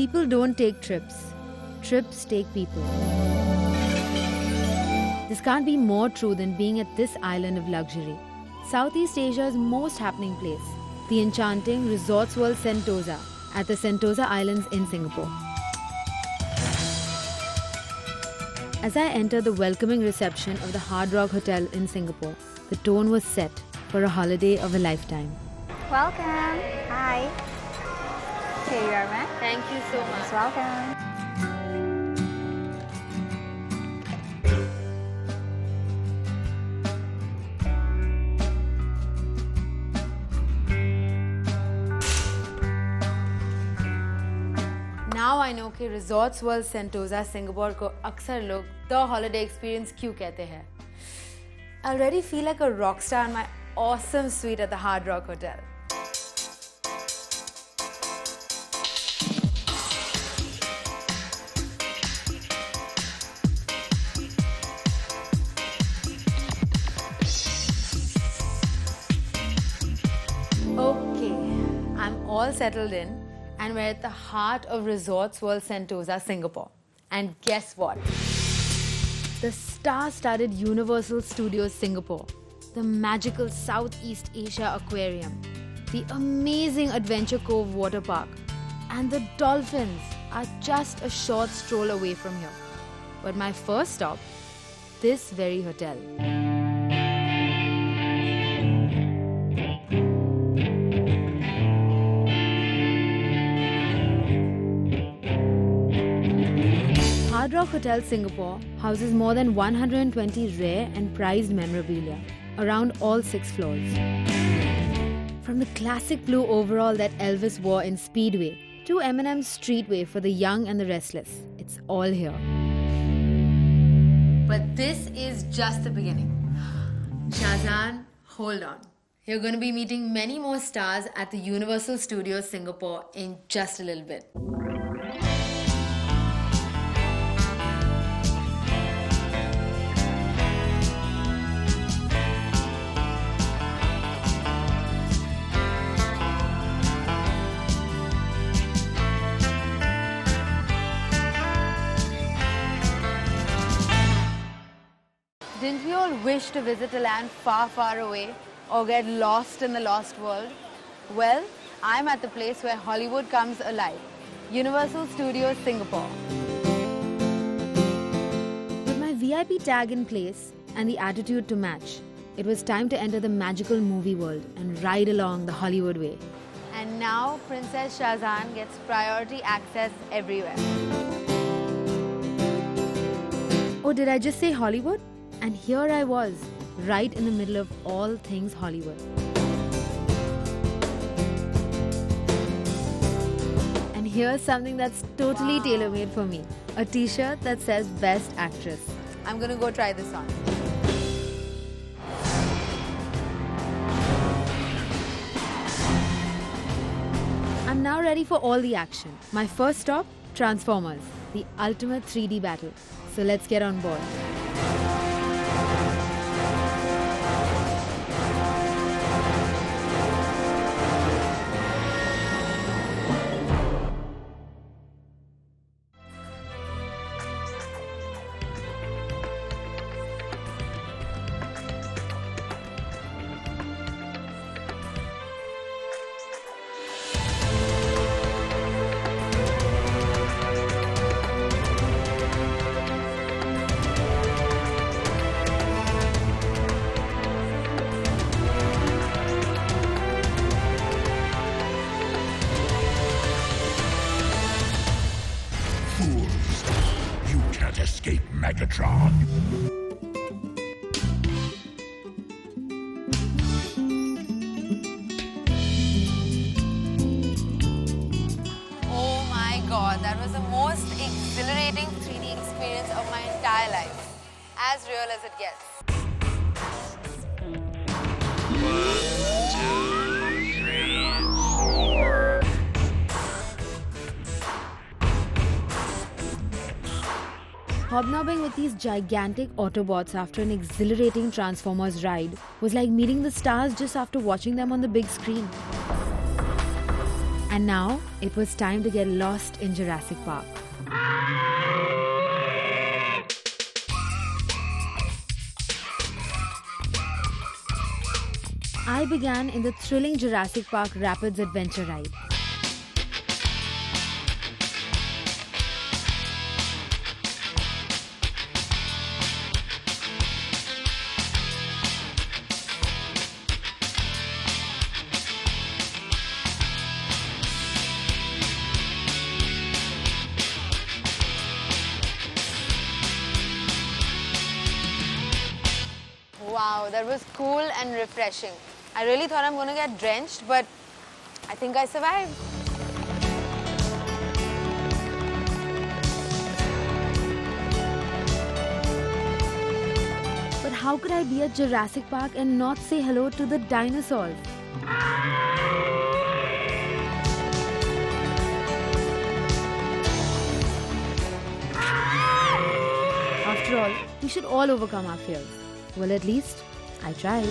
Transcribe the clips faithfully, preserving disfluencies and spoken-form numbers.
People don't take trips. Trips take people. This can't be more true than being at this island of luxury. Southeast Asia's most happening place, the enchanting Resorts World Sentosa at the Sentosa Islands in Singapore. As I entered the welcoming reception of the Hard Rock Hotel in Singapore, the tone was set for a holiday of a lifetime. Welcome. Hi. Here you are, ma'am. Thank you so much. Most welcome. Now I know कि Resorts World Sentosa Singapore को अक्सर लोग the holiday experience क्यों कहते हैं. I already feel like a rock star in my awesome suite at the Hard Rock Hotel. Okay, I'm all settled in. And we're at the heart of Resorts World Sentosa, Singapore. And guess what? The star-studded Universal Studios Singapore, the magical Southeast Asia Aquarium, the amazing Adventure Cove Water Park, and the dolphins are just a short stroll away from here. But my first stop, this very hotel. Hard Rock Hotel Singapore houses more than one hundred twenty rare and prized memorabilia around all six floors. From the classic blue overall that Elvis wore in Speedway to Eminem's Streetway for the young and the restless, it's all here. But this is just the beginning. Shahzan, hold on. You're going to be meeting many more stars at the Universal Studios Singapore in just a little bit. Didn't we all wish to visit a land far, far away or get lost in the lost world? Well, I'm at the place where Hollywood comes alive, Universal Studios Singapore. With my V I P tag in place and the attitude to match, it was time to enter the magical movie world and ride along the Hollywood way. And now Princess Shahzan gets priority access everywhere. Oh, did I just say Hollywood? And here I was, right in the middle of all things Hollywood. And here's something that's totally wow. tailor-made for me. A t-shirt that says Best Actress. I'm gonna go try this on. I'm now ready for all the action. My first stop, Transformers, the ultimate three D battle. So let's get on board. Escape Megatron. Oh my god, that was the most exhilarating three D experience of my entire life. As real as it gets. Hobnobbing with these gigantic Autobots after an exhilarating Transformers ride was like meeting the stars just after watching them on the big screen. And now it was time to get lost in Jurassic Park. I began in the thrilling Jurassic Park Rapids Adventure ride. Wow, that was cool and refreshing. I really thought I'm going to get drenched, but I think I survived. But how could I be at Jurassic Park and not say hello to the dinosaurs? After all, we should all overcome our fears. Well, at least I tried.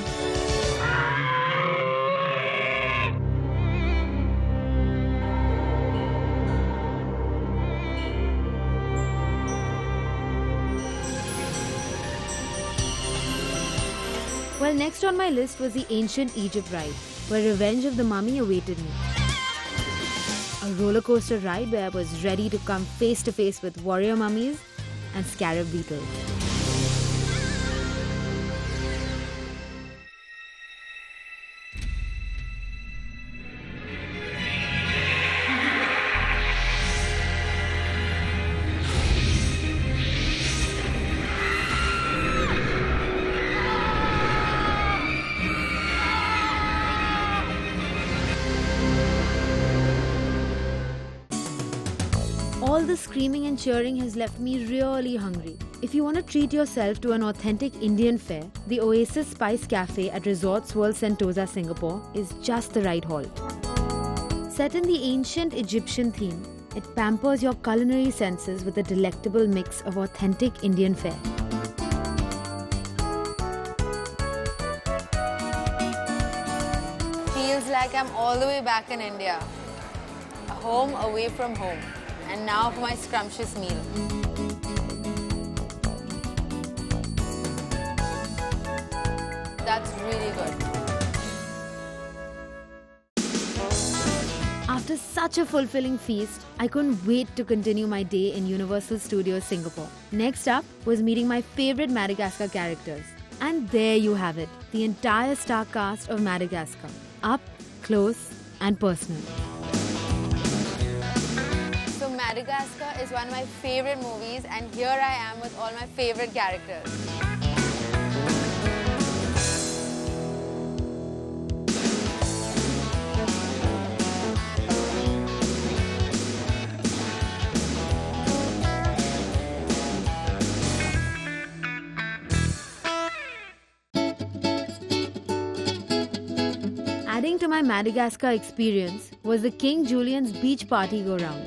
Well, next on my list was the Ancient Egypt ride, where Revenge of the Mummy awaited me. A roller coaster ride where I was ready to come face to face with warrior mummies and scarab beetles. All the screaming and cheering has left me really hungry. If you want to treat yourself to an authentic Indian fare, the Oasis Spice Cafe at Resorts World Sentosa, Singapore is just the right halt. Set in the ancient Egyptian theme, it pampers your culinary senses with a delectable mix of authentic Indian fare. Feels like I'm all the way back in India. A home away from home. And now for my scrumptious meal. That's really good. After such a fulfilling feast, I couldn't wait to continue my day in Universal Studios Singapore. Next up was meeting my favorite Madagascar characters. And there you have it, the entire star cast of Madagascar. Up, close and personal. So Madagascar is one of my favorite movies, and here I am with all my favorite characters. Adding to my Madagascar experience was the King Julian's beach party go-round.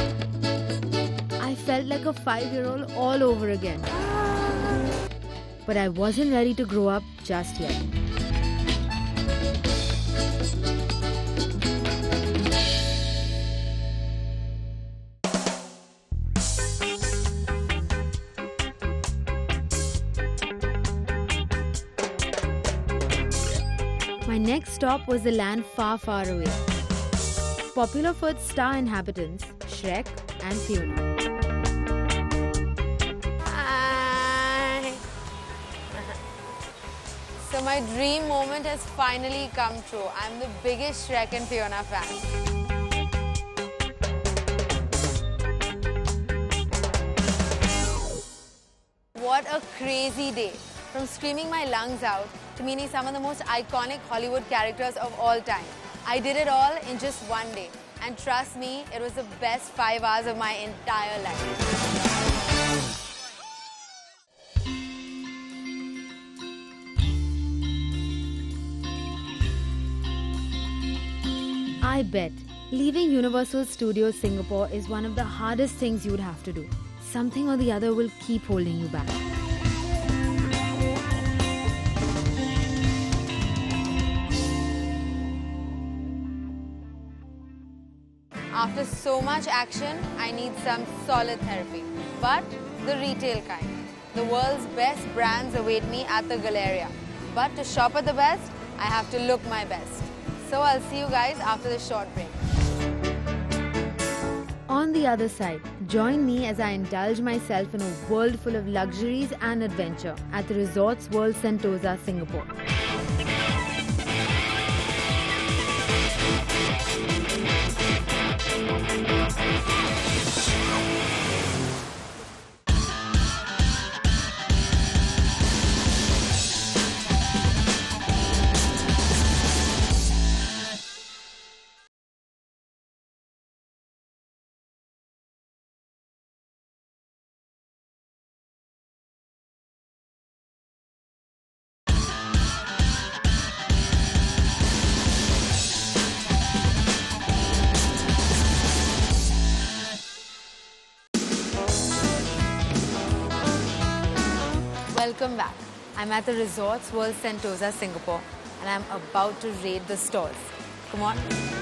I felt like a five-year-old all over again. But I wasn't ready to grow up just yet. My next stop was the land far, far away. Popular for its star inhabitants, Shrek and Fiona. So my dream moment has finally come true. I'm the biggest Shrek and Fiona fan. What a crazy day. From screaming my lungs out to meeting some of the most iconic Hollywood characters of all time. I did it all in just one day. And trust me, it was the best five hours of my entire life. I bet leaving Universal Studios Singapore is one of the hardest things you would have to do. Something or the other will keep holding you back. After so much action, I need some solid therapy, but the retail kind. The world's best brands await me at the Galleria. But to shop at the best, I have to look my best. So I'll see you guys after this short break. On the other side, join me as I indulge myself in a world full of luxuries and adventure at the Resorts World Sentosa, Singapore. Welcome back. I'm at the Resorts World Sentosa, Singapore, and I'm about to raid the stores. Come on.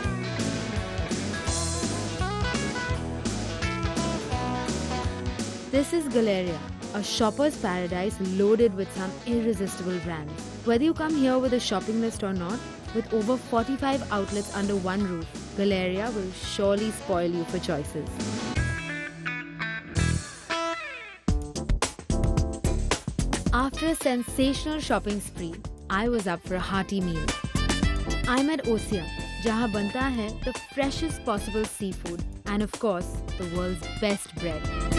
This is Galleria, a shopper's paradise loaded with some irresistible brands. Whether you come here with a shopping list or not, with over forty-five outlets under one roof, Galleria will surely spoil you for choices. After a sensational shopping spree, I was up for a hearty meal. I'm at Ossia, jahan banta hai the freshest possible seafood and of course, the world's best bread.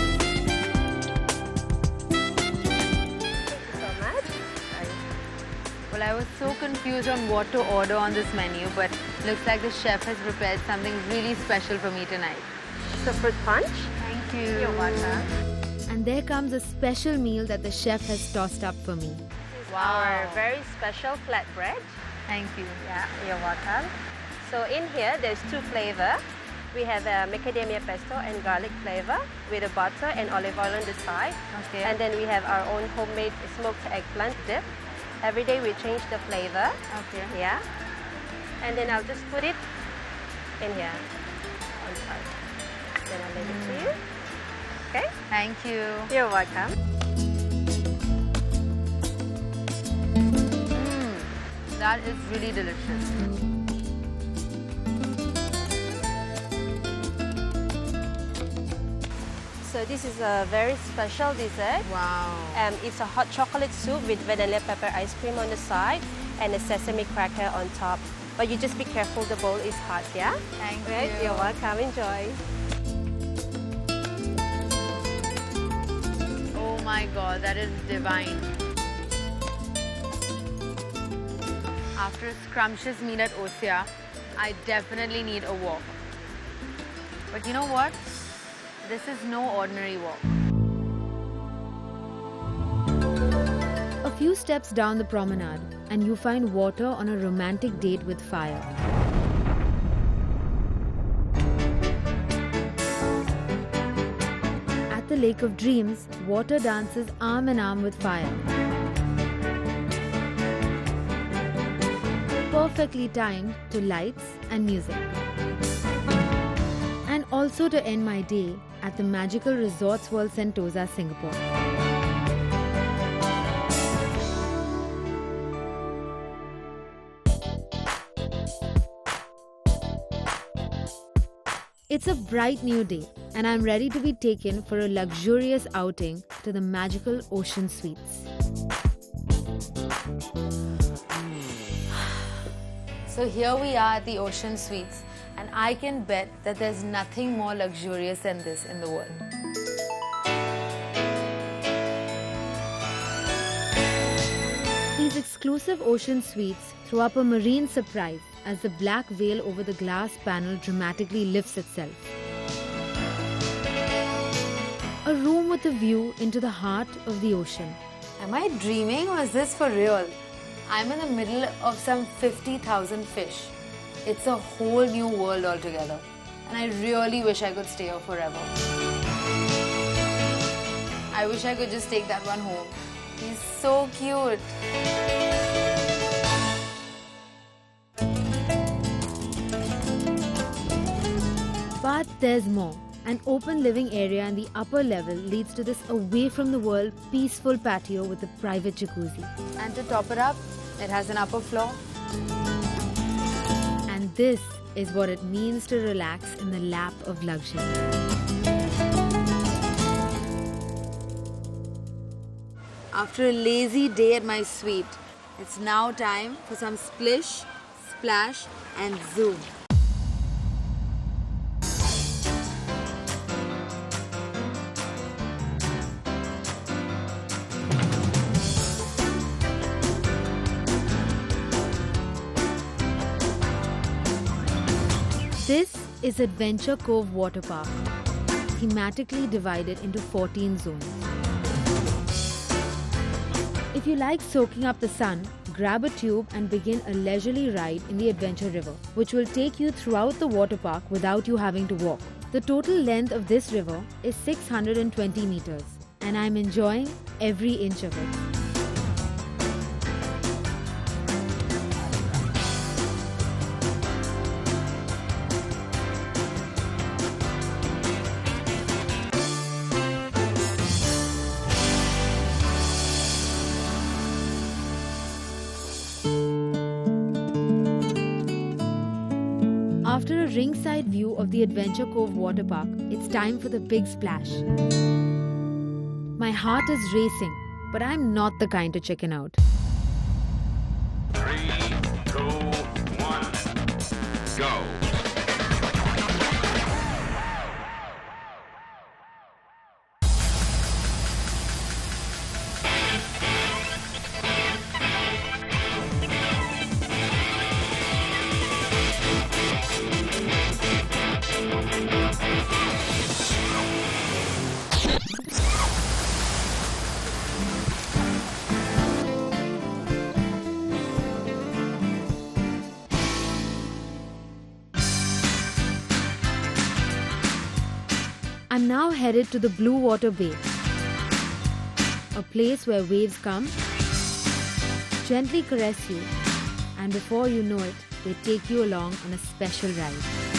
Well, I was so confused on what to order on this menu, but looks like the chef has prepared something really special for me tonight. It's a fruit punch. Thank you. You're welcome. And there comes a special meal that the chef has tossed up for me. This is our very special flatbread. Thank you. Yeah, you're welcome. So in here, there's two flavors. We have a macadamia pesto and garlic flavor with a butter and olive oil on the side. Okay. And then we have our own homemade smoked eggplant dip. Every day we change the flavor. Okay. Yeah. And then I'll just put it in here on top. Then I'll leave it to you. Okay? Thank you. You're welcome. Mm, that is really delicious. So this is a very special dessert. Wow. Um, it's a hot chocolate soup with vanilla pepper ice cream on the side and a sesame cracker on top. But you just be careful, the bowl is hot, yeah? Thank Right? you. You're welcome. Enjoy. Oh my god, that is divine. After a scrumptious meal at Ossia, I definitely need a walk. But you know what? This is no ordinary walk. A few steps down the promenade and you find water on a romantic date with fire. At the Lake of Dreams, water dances arm in arm with fire. Perfectly timed to lights and music. And also to end my day at the magical Resorts World Sentosa, Singapore. It's a bright new day and I'm ready to be taken for a luxurious outing to the magical Ocean Suites. So here we are at the Ocean Suites, and I can bet that there's nothing more luxurious than this in the world. These exclusive Ocean Suites throw up a marine surprise as the black veil over the glass panel dramatically lifts itself. A room with a view into the heart of the ocean. Am I dreaming or is this for real? I'm in the middle of some fifty thousand fish. It's a whole new world altogether. And I really wish I could stay here forever. I wish I could just take that one home. He's so cute. But But there's more. An open living area in the upper level leads to this away from the world peaceful patio with a private jacuzzi. And to top it up, it has an upper floor. And this is what it means to relax in the lap of luxury. After a lazy day at my suite, it's now time for some splish, splash and zoom. This is Adventure Cove Water Park, thematically divided into fourteen zones. If you like soaking up the sun, grab a tube and begin a leisurely ride in the Adventure River, which will take you throughout the water park without you having to walk. The total length of this river is six hundred twenty meters, and I'm enjoying every inch of it. After a ringside view of the Adventure Cove Water Park, it's time for the big splash. My heart is racing, but I'm not the kind to chicken out. Three, two, one, go. I'm now headed to the Blue Water Bay, a place where waves come, gently caress you, and before you know it, they take you along on a special ride.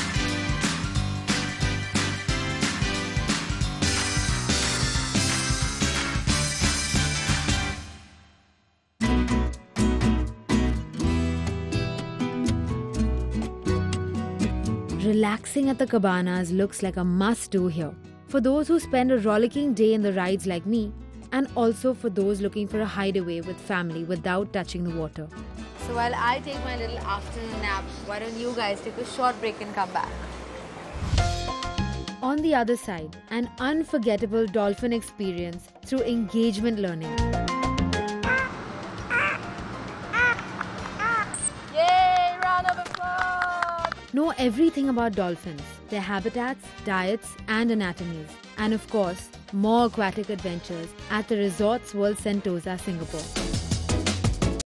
Relaxing at the cabanas looks like a must-do here, for those who spend a rollicking day in the rides like me, and also for those looking for a hideaway with family without touching the water. So while I take my little afternoon nap, why don't you guys take a short break and come back? On the other side, an unforgettable dolphin experience through engagement learning. Yay! Round of applause! Know everything about dolphins, their habitats, diets and anatomies. And of course, more aquatic adventures at the Resorts World Sentosa, Singapore.